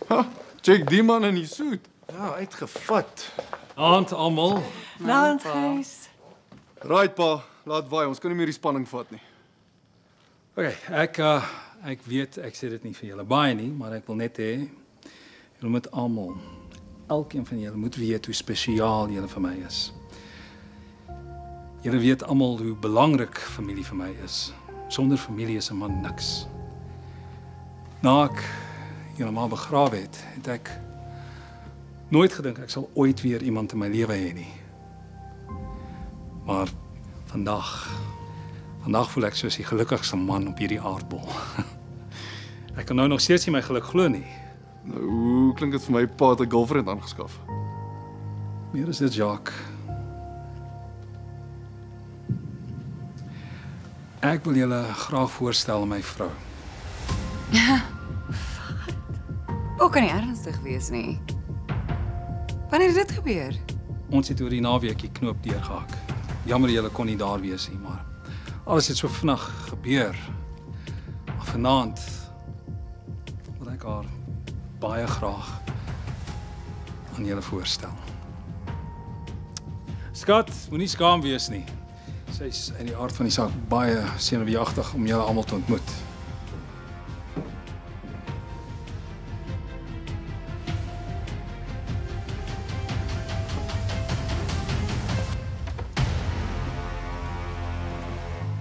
Ha, check die man in die soet. Ja, uitgevat. Aand almal. Nou, Gys. Right pa, laat waai, ons kan nie meer die spanning vat nie. Okay, ek weet ek sê dit nie vir julle baie nie, maar ek wil net hê julle moet almal, elkeen van julle moet weet hoe spesiaal julle vir my is. Julle weet almal hoe belangrik familie vir my is. Sonder familie is 'n man niks. Na ek julle maar begrawe het ek nooit gedink ek sal ooit weer iemand in my lewe hê nie. Maar vandag voel ek soos die gelukkigste man op hierdie aardbol. Ek kan nou nog steeds nie my geluk glo nie. Nou, hoe klink dit vir my pa het 'n girlfriend aangeskaf? Meer is dit, Jacques. Ek wil julle graag voorstel aan my vrou. Hoe kan nie ernstig wees nie? Wanneer het dit gebeur? Ons het oor die naweek die knoop deurgehak. Jammer julle kon nie daar wees nie, maar alles het so vinnig gebeur. Maar vanaand wil ek haar baie graag aan julle voorstel. Skat, moenie skaam wees nie. Sy's in die aard van die saak baie senuweeagtig om julle almal te ontmoet.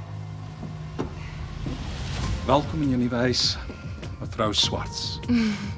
Welkom in jou nuwe huis, mevrou Swarts.